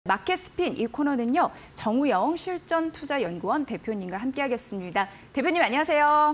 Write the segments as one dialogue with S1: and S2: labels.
S1: 마켓스핀 이 코너는요, 정우영 실전투자연구원 대표님과 함께하겠습니다. 대표님 안녕하세요.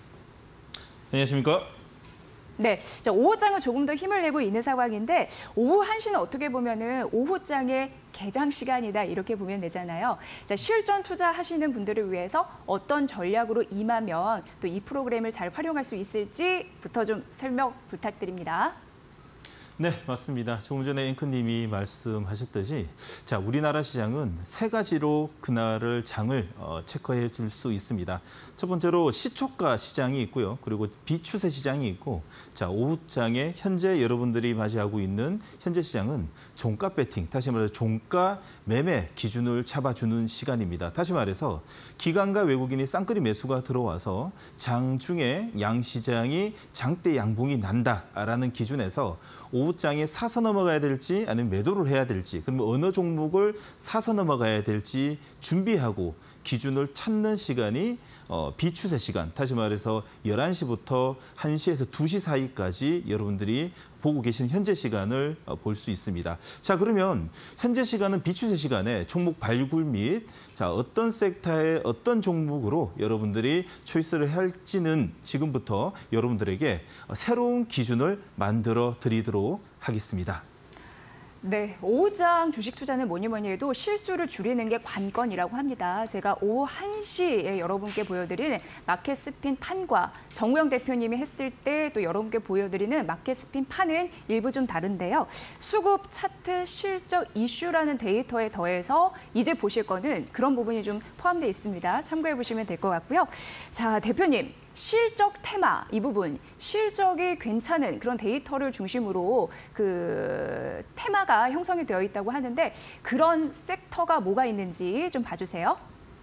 S2: 안녕하십니까?
S1: 네, 오후장은 조금 더 힘을 내고 있는 상황인데 오후 1시는 어떻게 보면은 오후장의 개장 시간이다 이렇게 보면 되잖아요. 실전 투자하시는 분들을 위해서 어떤 전략으로 임하면 또 이 프로그램을 잘 활용할 수 있을지부터 좀 설명 부탁드립니다.
S2: 네, 맞습니다. 조금 전에 앵커님이 말씀하셨듯이 우리나라 시장은 세 가지로 그날을 장을 체크해 줄 수 있습니다. 첫 번째로 시초가 시장이 있고요. 그리고 비추세 시장이 있고 오후장에 현재 여러분들이 맞이하고 있는 현재 시장은 종가 배팅, 다시 말해서 종가 매매 기준을 잡아주는 시간입니다. 다시 말해서 기관과 외국인이 쌍끌이 매수가 들어와서 장 중에 양시장이 장대 양봉이 난다라는 기준에서 오후장에 사서 넘어가야 될지 아니면 매도를 해야 될지 그러면 어느 종목을 사서 넘어가야 될지 준비하고 기준을 찾는 시간이 비추세 시간, 다시 말해서 11시부터 1시에서 2시 사이까지 여러분들이 보고 계신 현재 시간을 볼 수 있습니다. 그러면 현재 시간은 비추세 시간에 종목 발굴 및 어떤 섹터의 어떤 종목으로 여러분들이 초이스를 할지는 지금부터 여러분들에게 새로운 기준을 만들어 드리도록 하겠습니다.
S1: 네, 오후장 주식 투자는 뭐니 해도 실수를 줄이는 게 관건이라고 합니다. 제가 오후 1시에 여러분께 보여드릴 마켓스핀 판과 정우영 대표님이 했을 때 또 여러분께 보여드리는 마켓스핀 판은 일부 좀 다른데요. 수급, 차트, 실적, 이슈라는 데이터에 더해서 이제 보실 거는 그런 부분이 좀 포함되어 있습니다. 참고해 보시면 될 것 같고요. 자, 대표님. 실적 테마 이 부분, 실적이 괜찮은 그런 데이터를 중심으로 그 테마가 형성이 되어 있다고 하는데 그런 섹터가 뭐가 있는지 좀 봐주세요.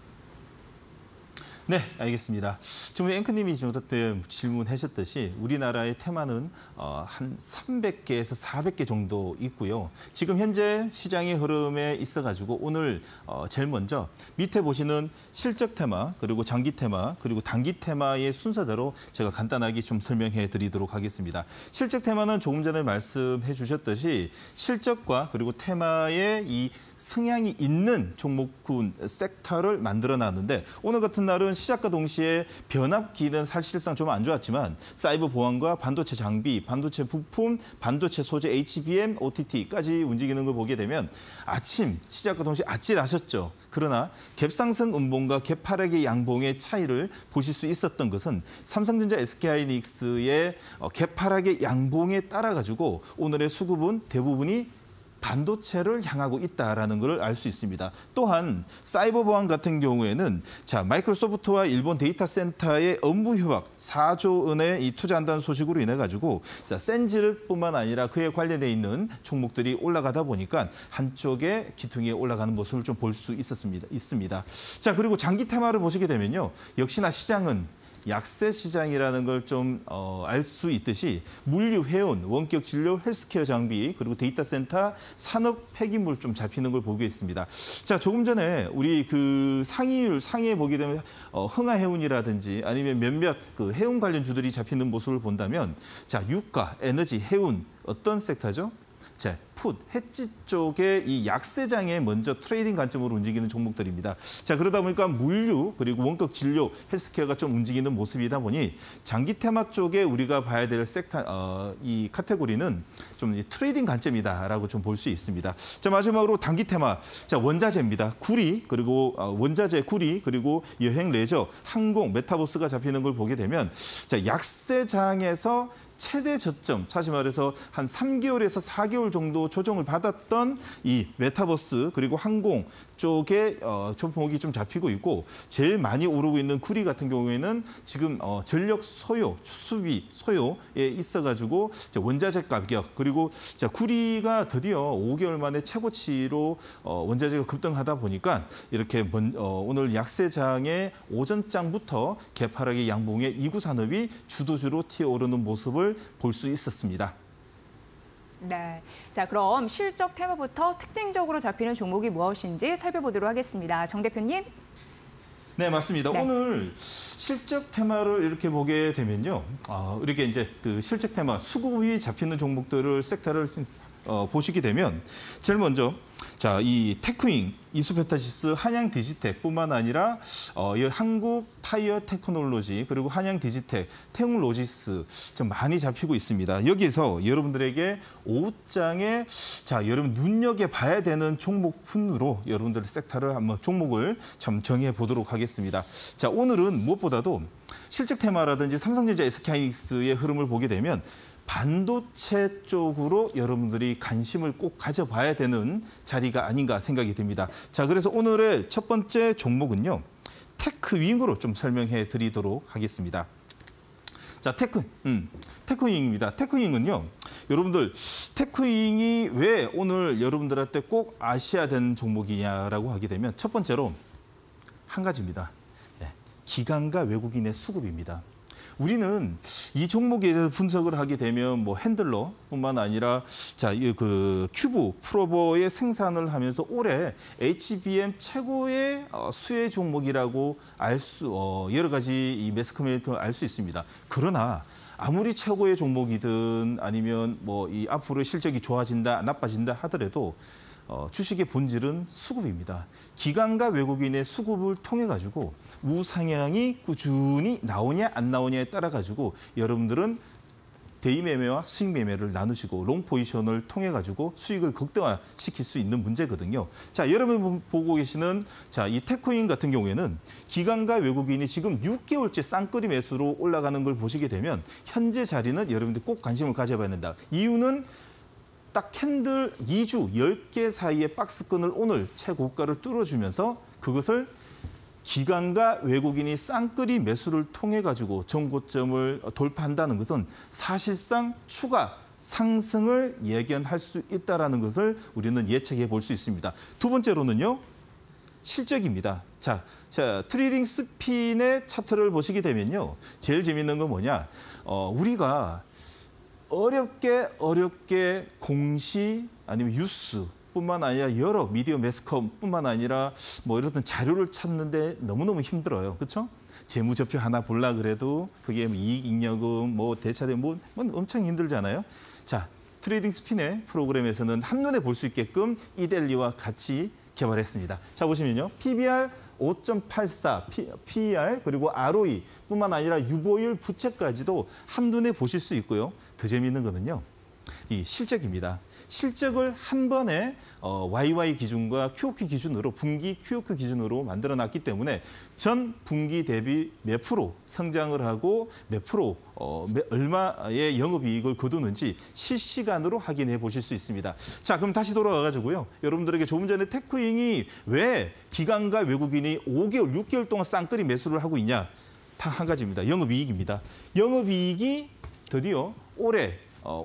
S2: 네, 알겠습니다. 지금 앵커님이 때 질문하셨듯이 우리나라의 테마는 한 300개에서 400개 정도 있고요. 지금 현재 시장의 흐름에 있어가지고 오늘 제일 먼저 밑에 보시는 실적 테마, 그리고 장기 테마, 그리고 단기 테마의 순서대로 제가 간단하게 좀 설명해 드리도록 하겠습니다. 실적 테마는 조금 전에 말씀해 주셨듯이 실적과 그리고 테마의 이 성향이 있는 종목군 섹터를 만들어 놨는데 오늘 같은 날은 시작과 동시에 변압기는 사실상 좀 안 좋았지만 사이버 보안과 반도체 장비, 반도체 부품, 반도체 소재, HBM, OTT까지 움직이는 걸 보게 되면 아침 시작과 동시에 아찔하셨죠. 그러나 갭상승 음봉과 갭하락의 양봉의 차이를 보실 수 있었던 것은 삼성전자, SK하이닉스의 갭하락의 양봉에 따라 가지고 오늘의 수급은 대부분이 반도체를 향하고 있다라는 것을 알 수 있습니다. 또한 사이버 보안 같은 경우에는 마이크로소프트와 일본 데이터 센터의 업무 협약 4조 원에 투자한다는 소식으로 인해 가지고 센지르뿐만 아니라 그에 관련돼 있는 종목들이 올라가다 보니까 한쪽에 기퉁이 올라가는 모습을 좀 볼 수 있습니다. 그리고 장기 테마를 보시게 되면요. 역시나 시장은 약세 시장이라는 걸 좀 알 수 있듯이 물류, 해운, 원격 진료, 헬스케어 장비, 그리고 데이터 센터, 산업 폐기물 좀 잡히는 걸 보게 있습니다. 조금 전에 우리 그 상위에 보게 되면 흥하해운이라든지 아니면 몇몇 그 해운 관련 주들이 잡히는 모습을 본다면 유가, 에너지, 해운 어떤 섹터죠? 풋, 해지 쪽의 이 약세장에 먼저 트레이딩 관점으로 움직이는 종목들입니다. 그러다 보니까 물류 그리고 원격 진료, 헬스케어가 좀 움직이는 모습이다 보니 장기 테마 쪽에 우리가 봐야 될 섹터, 이 카테고리는 좀 트레이딩 관점이다라고 좀 볼 수 있습니다. 마지막으로 단기 테마, 원자재입니다. 구리, 그리고 원자재 구리, 그리고 여행, 레저, 항공, 메타버스가 잡히는 걸 보게 되면 약세장에서 최대 저점, 사실 말해서 한 3개월에서 4개월 정도 조정을 받았던 이 메타버스 그리고 항공 쪽에 조폭이 좀 잡히고 있고 제일 많이 오르고 있는 구리 같은 경우에는 지금 전력 소요, 수비 소요에 있어가지고 원자재 가격 그리고 구리가 드디어 5개월 만에 최고치로 원자재가 급등하다 보니까 이렇게 오늘 약세장의 오전장부터 개파락의 양봉의 이구 산업이 주도주로 튀어오르는 모습을 볼 수 있었습니다.
S1: 네, 그럼 실적 테마부터 특징적으로 잡히는 종목이 무엇인지 살펴보도록 하겠습니다. 정 대표님.
S2: 네, 맞습니다.
S1: 네.
S2: 오늘 실적 테마를 이렇게 보게 되면요. 이렇게 이제 그 실적 테마, 수급이 잡히는 종목들을 섹터를 보시게 되면 제일 먼저 자, 이 테크윙, 이수페타시스, 한양 디지텍뿐만 아니라 한국 타이어 테크놀로지 그리고 한양 디지텍, 태웅로지스 좀 많이 잡히고 있습니다. 여기에서 여러분들에게 5장에 자, 여러분 눈여겨봐야 되는 종목 순으로 여러분들 섹터를 한번 종목을 참 정해 보도록 하겠습니다. 자, 오늘은 무엇보다도 실적 테마라든지 삼성전자, SK하이닉스의 흐름을 보게 되면 반도체 쪽으로 여러분들이 관심을 꼭 가져봐야 되는 자리가 아닌가 생각이 듭니다. 자, 그래서 오늘의 첫 번째 종목은요, 테크윙으로 좀 설명해 드리도록 하겠습니다. 자, 테크윙입니다. 테크윙은요, 여러분들 테크윙이 왜 오늘 여러분들한테 꼭 아셔야 되는 종목이냐라고 하게 되면 첫 번째로 한 가지입니다. 기관과 외국인의 수급입니다. 우리는 이 종목에 대해서 분석을 하게 되면 뭐 핸들러뿐만 아니라 자, 그 큐브 프로버의 생산을 하면서 올해 HBM 최고의 수혜 종목이라고 여러 가지 이 매스커뮤니케이터를 알 수 있습니다. 그러나 아무리 최고의 종목이든 아니면 뭐 이 앞으로 실적이 좋아진다, 나빠진다 하더라도 주식의 본질은 수급입니다. 기관과 외국인의 수급을 통해 가지고 우상향이 꾸준히 나오냐 안 나오냐에 따라 가지고 여러분들은 대의 매매와 수익 매매를 나누시고 롱 포지션을 통해 가지고 수익을 극대화시킬 수 있는 문제거든요. 자, 여러분 보고 계시는 자, 이 테크윙 같은 경우에는 기관과 외국인이 지금 6개월째 쌍끌이 매수로 올라가는 걸 보시게 되면 현재 자리는 여러분들 꼭 관심을 가져봐야 된다. 이유는 딱 캔들 2주 10개 사이의 박스권을 오늘 최고가를 뚫어주면서 그것을 기관과 외국인이 쌍끌이 매수를 통해 가지고 전고점을 돌파한다는 것은 사실상 추가 상승을 예견할 수 있다는 것을 우리는 예측해 볼 수 있습니다. 두 번째로는요, 실적입니다. 자, 트레이딩 스핀의 차트를 보시게 되면요, 제일 재밌는 건 뭐냐, 우리가 어렵게 공시 아니면 뉴스뿐만 아니라 여러 미디어 매스컴뿐만 아니라 뭐 이런 자료를 찾는데 너무너무 힘들어요. 그렇죠? 재무제표 하나 보려 그래도 그게 이익잉여금, 뭐 대차대 뭐 엄청 힘들잖아요. 자, 트레이딩 스핀의 프로그램에서는 한눈에 볼 수 있게끔 이델리와 같이 개발했습니다. 자, 보시면요. PBR 5.84, PER 그리고 ROE뿐만 아니라 유보율 부채까지도 한눈에 보실 수 있고요. 더 재미있는 거는요, 이 실적입니다. 실적을 한 번에 YY 기준과 QOQ 기준으로 분기 QOQ 기준으로 만들어놨기 때문에 전 분기 대비 몇 프로 성장을 하고 몇 프로 얼마의 영업이익을 거두는지 실시간으로 확인해 보실 수 있습니다. 자, 그럼 다시 돌아가가지고요, 여러분들에게 조금 전에 테크윙이 왜 기관과 외국인이 5개월, 6개월 동안 쌍끌이 매수를 하고 있냐? 다 한 가지입니다. 영업이익입니다. 영업이익이 드디어 올해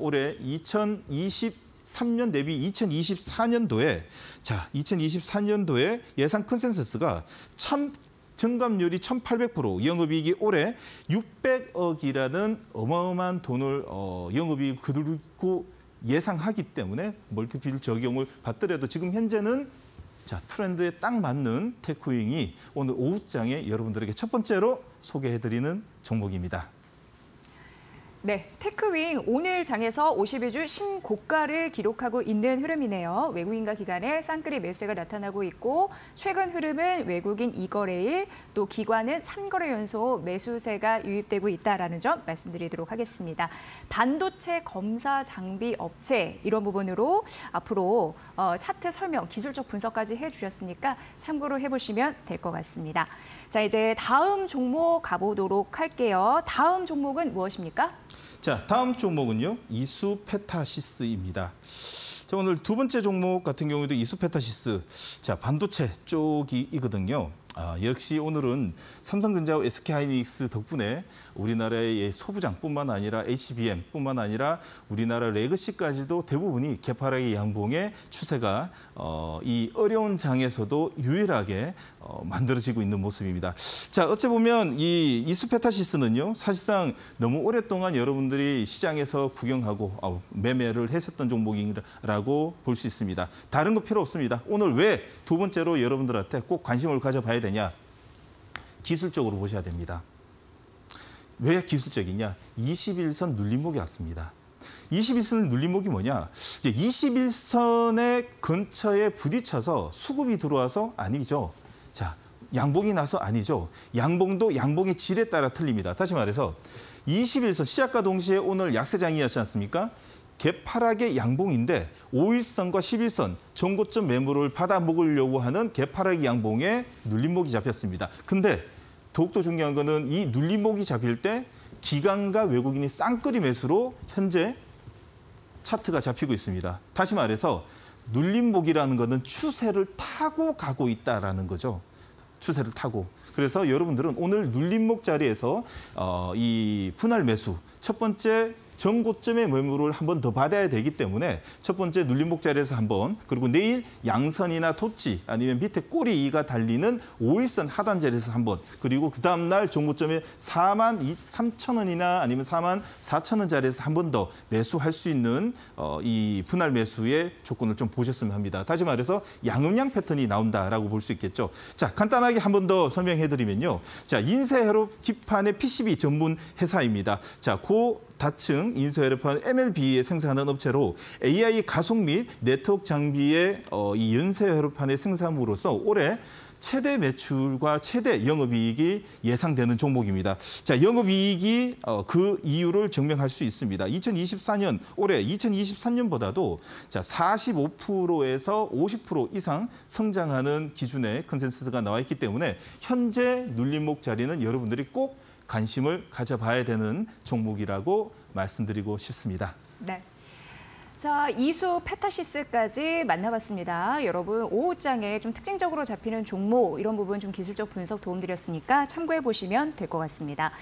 S2: 2023년 대비 2024년도에 자, 2024년도에 예상 컨센서스가 증감률이 1,800%, 영업이익이 올해 600억이라는 어마어마한 돈을 영업이익 그들고 예상하기 때문에 멀티플 적용을 받더라도 지금 현재는 자, 트렌드에 딱 맞는 테크윙이 오늘 오후장에 여러분들에게 첫 번째로 소개해드리는 종목입니다.
S1: 네, 테크윙 오늘 장에서 52주 신고가를 기록하고 있는 흐름이네요. 외국인과 기관의 쌍끌이 매수세가 나타나고 있고 최근 흐름은 외국인 2거래일, 또 기관은 3거래 연속 매수세가 유입되고 있다는 점 말씀드리도록 하겠습니다. 반도체 검사 장비 업체 이런 부분으로 앞으로 차트 설명, 기술적 분석까지 해주셨으니까 참고로 해보시면 될 것 같습니다. 자, 이제 다음 종목 가보도록 할게요. 다음 종목은 무엇입니까?
S2: 자, 다음 종목은요, 이수페타시스입니다. 자, 오늘 두 번째 종목 같은 경우에도 이수페타시스, 자, 반도체 쪽이거든요. 역시 오늘은 삼성전자와 SK하이닉스 덕분에 우리나라의 소부장뿐만 아니라 HBM뿐만 아니라 우리나라 레거시까지도 대부분이 개파락의 양봉의 추세가 이 어려운 장에서도 유일하게 만들어지고 있는 모습입니다. 자, 어찌 보면 이 이수페타시스는요, 사실상 너무 오랫동안 여러분들이 시장에서 구경하고 매매를 했었던 종목이라고 볼 수 있습니다. 다른 거 필요 없습니다. 오늘 왜 두 번째로 여러분들한테 꼭 관심을 가져봐야 되냐? 기술적으로 보셔야 됩니다. 왜 기술적이냐? 21선 눌림목이 왔습니다. 21선 눌림목이 뭐냐? 이제 21선의 근처에 부딪혀서 수급이 들어와서 아니죠. 자, 양봉이 나서 아니죠. 양봉도 양봉의 질에 따라 틀립니다. 다시 말해서 21선 시작과 동시에 오늘 약세장이었지 않습니까? 개파락의 양봉인데 5일선과 11선 전고점 매물을 받아 먹으려고 하는 개파락의 양봉에 눌림목이 잡혔습니다. 근데 더욱더 중요한 거는 이 눌림목이 잡힐 때 기관과 외국인이 쌍끌이 매수로 현재 차트가 잡히고 있습니다. 다시 말해서 눌림목이라는 거는 추세를 타고 가고 있다라는 거죠. 추세를 타고. 그래서 여러분들은 오늘 눌림목 자리에서 이 분할 매수 첫 번째 전고점의 매물을 한 번 더 받아야 되기 때문에 첫 번째 눌림목 자리에서 한번, 그리고 내일 양선이나 토치 아니면 밑에 꼬리가 달리는 5일선 하단 자리에서 한번, 그리고 그 다음 날 전고점에 43,000원이나 아니면 44,000원 자리에서 한 번 더 매수할 수 있는 이 분할 매수의 조건을 좀 보셨으면 합니다. 다시 말해서 양음양 패턴이 나온다라고 볼 수 있겠죠. 자, 간단하게 한 번 더 설명해드리면요. 자, 인쇄회로 기판의 PCB 전문 회사입니다. 자, 다층 인쇄회로판 MLB에 생산하는 업체로 AI 가속 및 네트워크 장비의 이 연쇄회로판의 생산으로서 올해 최대 매출과 최대 영업이익이 예상되는 종목입니다. 자, 영업이익이 그 이유를 증명할 수 있습니다. 2024년 올해 2023년보다도 자 45%에서 50% 이상 성장하는 기준의 컨센서스가 나와 있기 때문에 현재 눌림목 자리는 여러분들이 꼭 관심을 가져봐야 되는 종목이라고 말씀드리고 싶습니다.
S1: 네. 자, 이수 페타시스까지 만나봤습니다. 여러분, 오후장에 좀 특징적으로 잡히는 종목, 이런 부분 좀 기술적 분석 도움드렸으니까 참고해 보시면 될 것 같습니다.